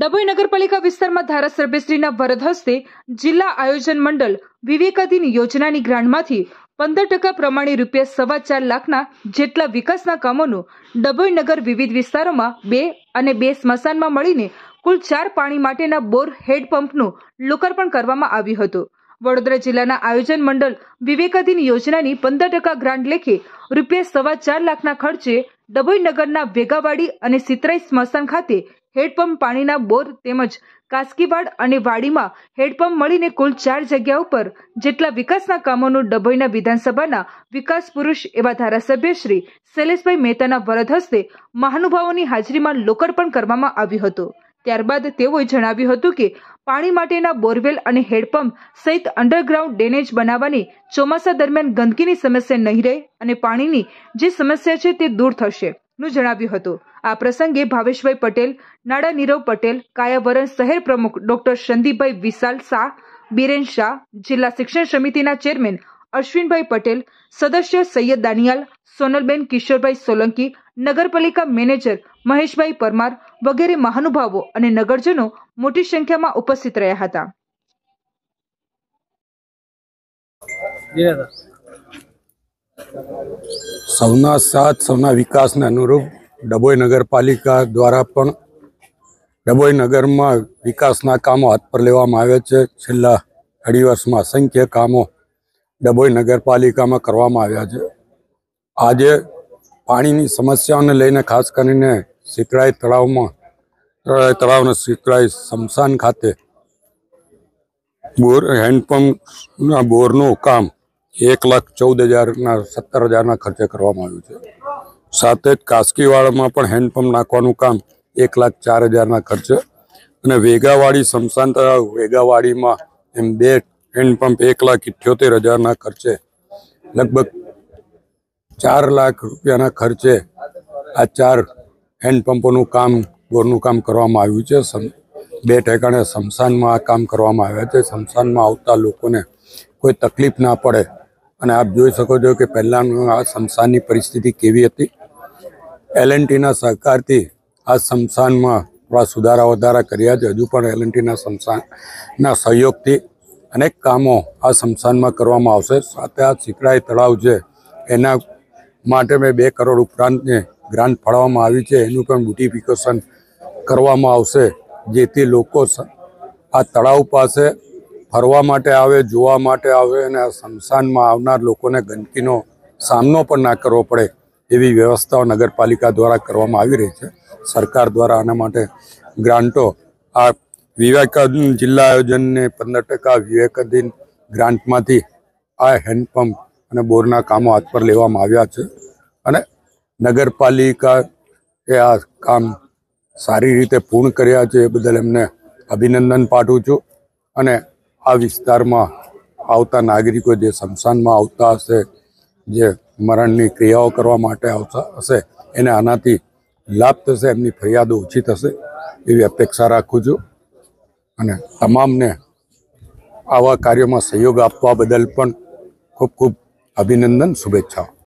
ડભોઈ નગરપાલિકા વિસ્તારમાં ધારાસભ્યશ્રીના વરદ હસ્તે જિલ્લા આયોજન મંડળ વિવેકાધીન યોજનાની ગ્રાન્ટમાંથી 15% પ્રમાણે ₹4.25 લાખના જેટલા વિકાસના કામોનું ડભોઈ નગર વિવિધ વિસ્તારોમાં 2 અને 2 સ્મશાનમાં મળીને કુલ 4 પાણી માટેના બોર હેડપંપનું લોકાર્પણ કરવામાં આવ્યું હતું। વડોદરા જિલ્લાના આયોજન મંડળ વિવેકાધીન યોજનાની 15% ગ્રાન્ટ લેખે ₹4.25 લાખના ખર્ચે ડભોઈ નગરના વેગાવાડી અને સિતરાઈ સ્મશાન ખાતે હેડપંપ પાણીના બોર તેમજ કાસ્કીવાડ અને વાડીમાં હેડપંપ મળીને કુલ 4 જગ્યાઓ પર જેટલા વિકાસના કામોનું ડભોઈના વિધાનસભાના વિકાસ પુરુષ એવા ધારાસભ્ય શ્રી શૈલેષભાઈ મહેતાના વરદ હસ્તે મહાનુભાવોની હાજરીમાં લોકાર્પણ કરવામાં આવ્યું હતું। ત્યારબાદ તેઓએ જણાવ્યું હતું કે પાણી માટેના બોરવેલ અને હેડપંપ સહિત અંડરગ્રાઉન્ડ ડ્રેનેજ બનાવવાની ચોમાસા દરમિયાન ગંદકીની સમસ્યા નહીં રહે અને પાણીની જે સમસ્યા છે તે દૂર થશે નું જણાવ્યું હતું। આ પ્રસંગે ભાવેશભાઈ પટેલ, નાડા નીરવ પટેલ, કાયાવરણ શહેર પ્રમુખ ડોક્ટર સંદીપભાઈ વિશાલ શાહ, બીરેન શાહ, જિલ્લા શિક્ષણ સમિતિના ચેરમેન અશ્વિનભાઈ પટેલ, સદસ્ય સૈયદ દાનિયાલ, સોનલબેન કિશોરભાઈ સોલંકી, નગરપાલિકા મેનેજર મહેશભાઈ પરમાર વગેરે મહાનુભાવો અને નગરજનો મોટી સંખ્યામાં ઉપસ્થિત રહ્યા હતા। સૌના સાથ સૌના વિકાસને અનુરૂપ ડભોઈ નગરપાલિકા દ્વારા પણ ડભોઈ નગરમાં વિકાસના કામો હાથ પર લેવામાં આવ્યા છે। છેલ્લા અઢી વર્ષમાં અસંખ્ય કામો ડભોઈ નગરપાલિકામાં કરવામાં આવ્યા છે। આજે પાણીની સમસ્યાઓને લઈને ખાસ કરીને સિતરાઈ તળાવના સિતરાઈ સ્મશાન ખાતે બોર હેન્ડપંપના બોરનું કામ 1,14,017 ખર્ચે કરવામાં આવ્યું છે। સાથે જ કાસ્કીવાડમાં પણ હેન્ડપંપ નાખવાનું કામ 1,04,000 ખર્ચે અને વેગાવાડી સ્મશાન તળાવ વેગાવાડીમાં એમ 2 હેન્ડપંપ 1,78,000 ખર્ચે લગભગ 4 લાખ રૂપિયાના ખર્ચે આ 4 હેન્ડપંપોનું કામ બોરનું કામ કરવામાં આવ્યું છે। 2 ઠેકાણે સ્મશાનમાં આ કામ કરવામાં આવ્યા છે। સ્મશાનમાં આવતા લોકોને કોઈ તકલીફ ના પડે અને આપ જોઈ શકો છો કે પહેલાંનું આ સ્મશાનની પરિસ્થિતિ કેવી હતી। L&Tના સહકારથી આ સ્મશાનમાં થોડા સુધારા વધારા કર્યા છે। હજુ પણ L&Tના સ્મશાનના સહયોગથી અનેક કામો આ સ્મશાનમાં કરવામાં આવશે। સાથે આ સિતરાઈ તળાવ છે એના માટે મેં 2 કરોડ ઉપરાંતની ગ્રાન્ટ ફાળવવામાં આવી છે। એનું પણ બ્યુટિફિકેશન કરવામાં આવશે જેથી લોકો આ તળાવ પાસે ફરવા માટે આવે, જોવા માટે આવે અને આ સ્મશાનમાં આવનાર લોકોને ગંદકીનો સામનો પણ ના કરવો પડે એવી વ્યવસ્થાઓ નગરપાલિકા દ્વારા કરવામાં આવી રહી છે। સરકાર દ્વારા આના માટે ગ્રાન્ટો આ વિવેકાધીન જિલ્લા આયોજનને 15% વિવેકાધીન ગ્રાન્ટમાંથી આ હેન્ડપંપ અને બોરના કામો હાથ પર લેવામાં આવ્યા છે અને નગરપાલિકા એ આ કામ સારી રીતે પૂર્ણ કર્યા છે એ બદલ એમને અભિનંદન પાઠવું છું અને આ વિસ્તારમાં આવતા નાગરિકો જે સ્મશાનમાં આવતા હશે, જે મરણની ક્રિયાઓ કરવા માટે આવતા હશે એને આનાથી લાભ થશે, એમની ફરિયાદો ઓછી થશે એવી અપેક્ષા રાખું છું અને તમામને આવા કાર્યોમાં સહયોગ આપવા બદલ પણ ખૂબ ખૂબ અભિનંદન, શુભેચ્છાઓ।